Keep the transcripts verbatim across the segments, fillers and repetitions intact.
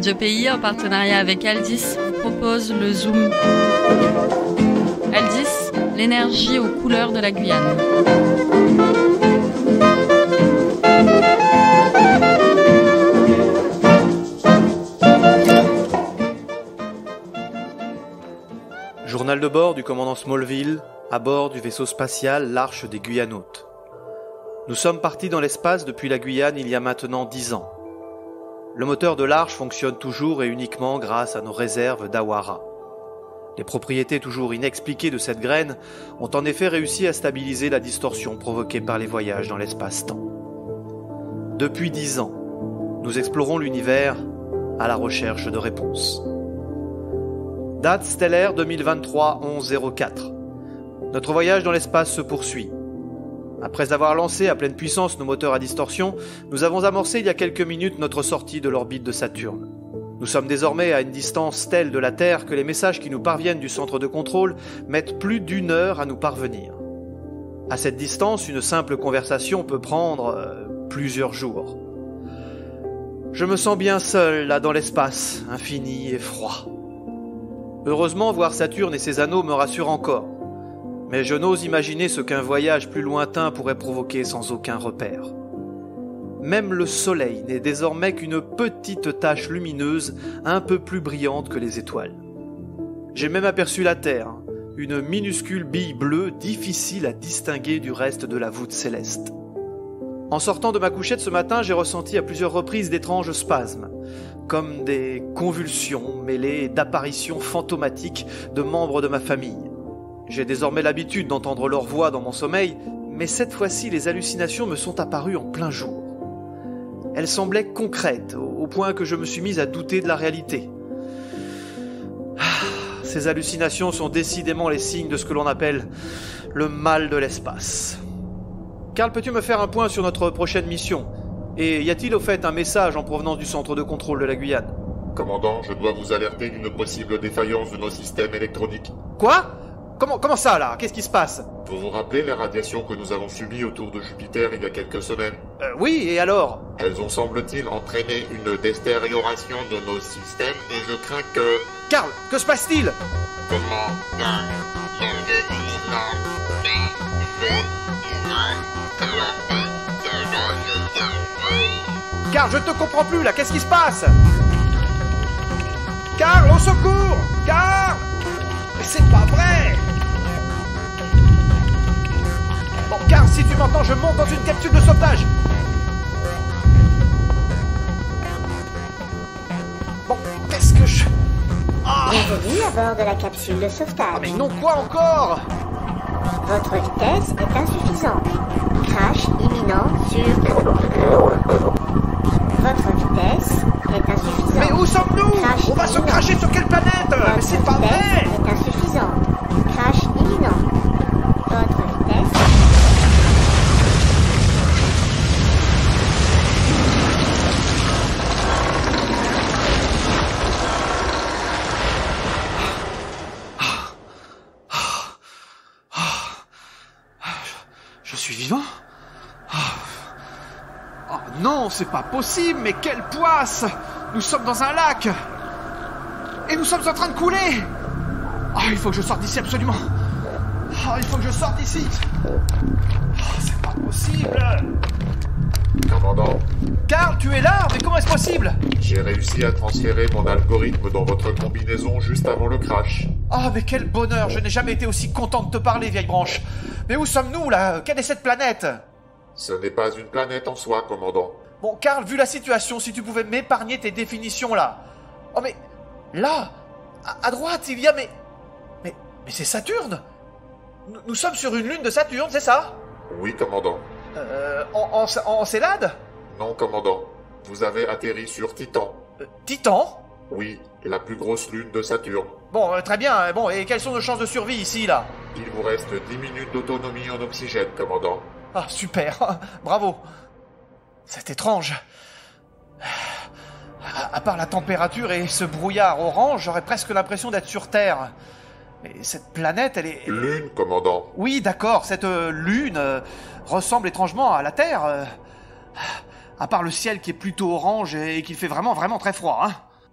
Radio Pays, en partenariat avec Aldis, vous propose le Zoom. Aldis, l'énergie aux couleurs de la Guyane. Journal de bord du commandant Smallville, à bord du vaisseau spatial l'Arche des Guyanotes. Nous sommes partis dans l'espace depuis la Guyane il y a maintenant dix ans. Le moteur de l'Arche fonctionne toujours et uniquement grâce à nos réserves d'Awara. Les propriétés toujours inexpliquées de cette graine ont en effet réussi à stabiliser la distorsion provoquée par les voyages dans l'espace-temps. Depuis dix ans, nous explorons l'univers à la recherche de réponses. Date stellaire deux mille vingt-trois onze zéro quatre. Notre voyage dans l'espace se poursuit. Après avoir lancé à pleine puissance nos moteurs à distorsion, nous avons amorcé il y a quelques minutes notre sortie de l'orbite de Saturne. Nous sommes désormais à une distance telle de la Terre que les messages qui nous parviennent du centre de contrôle mettent plus d'une heure à nous parvenir. À cette distance, une simple conversation peut prendre euh, plusieurs jours. Je me sens bien seul là dans l'espace, infini et froid. Heureusement, voir Saturne et ses anneaux me rassure encore. Mais je n'ose imaginer ce qu'un voyage plus lointain pourrait provoquer sans aucun repère. Même le soleil n'est désormais qu'une petite tache lumineuse un peu plus brillante que les étoiles. J'ai même aperçu la Terre, une minuscule bille bleue difficile à distinguer du reste de la voûte céleste. En sortant de ma couchette ce matin, j'ai ressenti à plusieurs reprises d'étranges spasmes, comme des convulsions mêlées d'apparitions fantomatiques de membres de ma famille. J'ai désormais l'habitude d'entendre leur voix dans mon sommeil, mais cette fois-ci, les hallucinations me sont apparues en plein jour. Elles semblaient concrètes, au point que je me suis mise à douter de la réalité. Ah, ces hallucinations sont décidément les signes de ce que l'on appelle le mal de l'espace. Karl, peux-tu me faire un point sur notre prochaine mission? Et y a-t-il au fait un message en provenance du centre de contrôle de la Guyane? Commandant, je dois vous alerter d'une possible défaillance de nos systèmes électroniques. Quoi? Comment, comment ça, là? Qu'est-ce qui se passe? Vous vous rappelez les radiations que nous avons subies autour de Jupiter il y a quelques semaines? Euh, oui, et alors? Elles ont, semble-t-il, entraîné une détérioration de nos systèmes et je crains que... Karl, que se passe-t-il? Comment? Karl, je ne te comprends plus, là, qu'est-ce qui se passe? Karl, au secours! Karl! Mais c'est pas vrai! Bon, Karl, si tu m'entends, je monte dans une capsule de sauvetage. Bon, qu'est-ce que je... Ah, Bienvenue à bord de la capsule de sauvetage. ah, mais non, quoi encore? Votre vitesse est insuffisante. Crash imminent sur... Votre vitesse est insuffisante. Mais où sommes-nous? Crash On va se imminent. cracher sur quelle planète? Votre Mais c'est pas vitesse vrai! est insuffisante. Crash imminent. Votre vitesse... Je suis vivant? Oh. Oh non, c'est pas possible, mais quelle poisse! Nous sommes dans un lac! Et nous sommes en train de couler! Oh, il faut que je sorte d'ici absolument! Oh, il faut que je sorte d'ici! Oh, c'est pas possible! Commandant, Karl, tu es là? Mais comment est-ce possible? j'ai réussi à transférer mon algorithme dans votre combinaison juste avant le crash. Oh, mais quel bonheur! Je n'ai jamais été aussi content de te parler, vieille branche! Mais où sommes-nous, là? Quelle est cette planète? Ce n'est pas une planète en soi, commandant. Bon, Karl, vu la situation, si tu pouvais m'épargner tes définitions, là. Oh, mais... Là, à, à droite, il y a... Mais... Mais, mais c'est Saturne! Nous, nous sommes sur une lune de Saturne, c'est ça? Oui, commandant. Euh... En, en, en Célade? Non, commandant. Vous avez atterri sur Titan. Euh, Titan? Oui, la plus grosse lune de Saturne. Bon, euh, très bien. Bon, et quelles sont nos chances de survie ici, là? Il vous reste dix minutes d'autonomie en oxygène, commandant. Ah, super. Bravo. C'est étrange. À, à part la température et ce brouillard orange, j'aurais presque l'impression d'être sur Terre. Mais cette planète, elle est... Lune, commandant. Oui, d'accord, cette euh, lune euh, ressemble étrangement à la Terre. euh, à part le ciel qui est plutôt orange et qu'il fait vraiment, vraiment très froid, hein.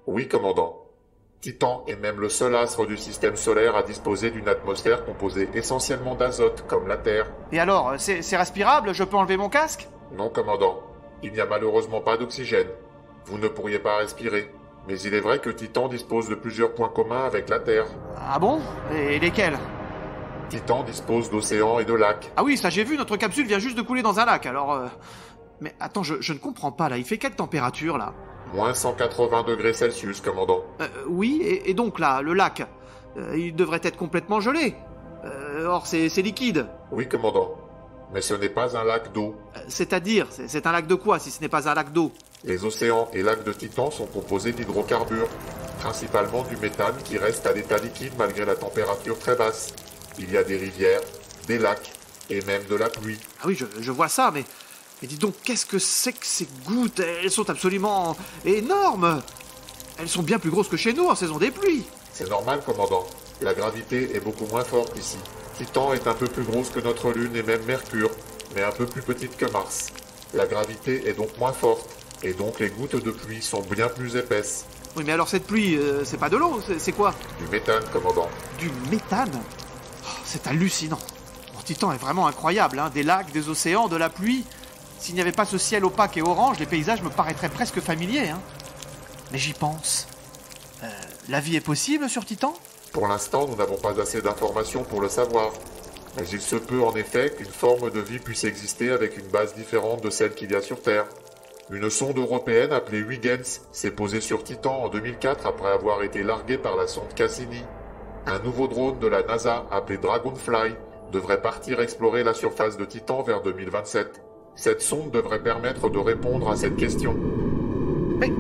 Oui, commandant. Titan est même le seul astre du système solaire à disposer d'une atmosphère composée essentiellement d'azote, comme la Terre. Et alors, c'est c'est respirable? Je peux enlever mon casque? Non, commandant. Il n'y a malheureusement pas d'oxygène. Vous ne pourriez pas respirer. Mais il est vrai que Titan dispose de plusieurs points communs avec la Terre. Ah bon? Et lesquels? Titan dispose d'océans et de lacs. Ah oui, ça j'ai vu, notre capsule vient juste de couler dans un lac, alors... Euh... Mais attends, je, je ne comprends pas, là. Il fait quelle température, là? Moins cent quatre-vingts degrés Celsius, commandant. Euh, oui, et, et donc, là, le lac, euh, il devrait être complètement gelé. Euh, or, c'est c'est liquide. Oui, commandant. Mais ce n'est pas un lac d'eau. Euh, C'est-à-dire, c'est c'est un lac de quoi, si ce n'est pas un lac d'eau? Les océans et lacs de Titan sont composés d'hydrocarbures, principalement du méthane qui reste à l'état liquide malgré la température très basse. Il y a des rivières, des lacs et même de la pluie. Ah oui, je, je vois ça, mais... Mais dis donc, qu'est-ce que c'est que ces gouttes? Elles sont absolument énormes. Elles sont bien plus grosses que chez nous en saison des pluies. C'est normal, commandant. La gravité est beaucoup moins forte ici. Titan est un peu plus grosse que notre Lune et même Mercure, mais un peu plus petite que Mars. La gravité est donc moins forte, et donc les gouttes de pluie sont bien plus épaisses. Oui, mais alors cette pluie, euh, c'est pas de l'eau, c'est c'est quoi? Du méthane, commandant. Du méthane? Oh, c'est hallucinant. Bon, Titan est vraiment incroyable, hein. Des lacs, des océans, de la pluie. S'il n'y avait pas ce ciel opaque et orange, les paysages me paraîtraient presque familiers, hein. Mais j'y pense. Euh, la vie est possible sur Titan? Pour l'instant, nous n'avons pas assez d'informations pour le savoir. Mais il se peut en effet qu'une forme de vie puisse exister avec une base différente de celle qu'il y a sur Terre. Une sonde européenne appelée Huygens s'est posée sur Titan en deux mille quatre après avoir été larguée par la sonde Cassini. Un nouveau drone de la NASA appelé Dragonfly devrait partir explorer la surface de Titan vers deux mille vingt-sept. Cette sonde devrait permettre de répondre à cette question. Mais...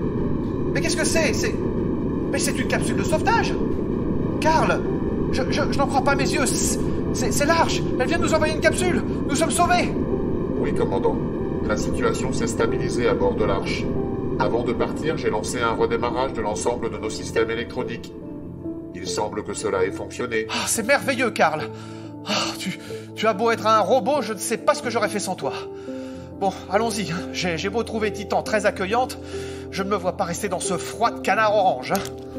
Mais qu'est-ce que c'est? C'est... Mais c'est une capsule de sauvetage! Karl! Je, je, je n'en crois pas mes yeux! C'est, c'est l'Arche! Elle vient de nous envoyer une capsule! Nous sommes sauvés! Oui, commandant. La situation s'est stabilisée à bord de l'Arche. Avant de partir, j'ai lancé un redémarrage de l'ensemble de nos systèmes électroniques. Il semble que cela ait fonctionné. Oh, c'est merveilleux, Karl! Oh, tu, tu as beau être un robot, je ne sais pas ce que j'aurais fait sans toi. Bon, allons-y. J'ai, j'ai beau trouver Titan très accueillante, je ne me vois pas rester dans ce froid de canard orange.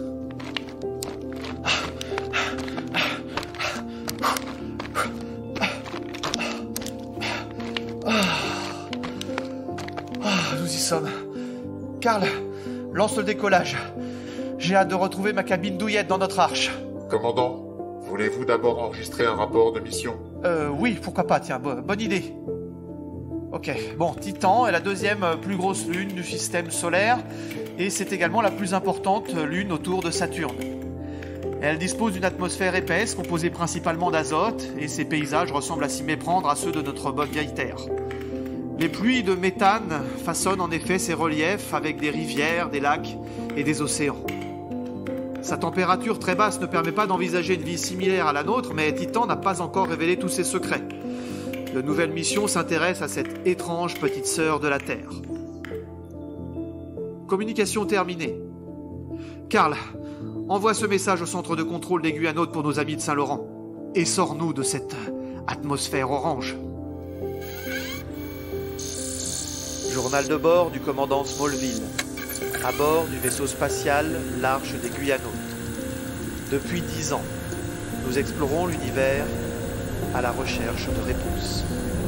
Nous y sommes. Karl, lance le décollage. J'ai hâte de retrouver ma cabine douillette dans notre Arche. Commandant, voulez-vous d'abord enregistrer un rapport de mission? Euh, oui, pourquoi pas, tiens, bo- bonne idée. Ok, bon, Titan est la deuxième plus grosse lune du système solaire, et c'est également la plus importante lune autour de Saturne. Elle dispose d'une atmosphère épaisse, composée principalement d'azote, et ses paysages ressemblent à s'y méprendre à ceux de notre bonne vieille Terre. Les pluies de méthane façonnent en effet ses reliefs avec des rivières, des lacs et des océans. Sa température très basse ne permet pas d'envisager une vie similaire à la nôtre, mais Titan n'a pas encore révélé tous ses secrets. De nouvelles missions s'intéressent à cette étrange petite sœur de la Terre. Communication terminée. Karl, envoie ce message au centre de contrôle des Guyanotes pour nos amis de Saint-Laurent. Et sors-nous de cette atmosphère orange. Journal de bord du commandant Smallville. À bord du vaisseau spatial l'Arche des Guyanotes. Depuis dix ans, nous explorons l'univers à la recherche de réponses.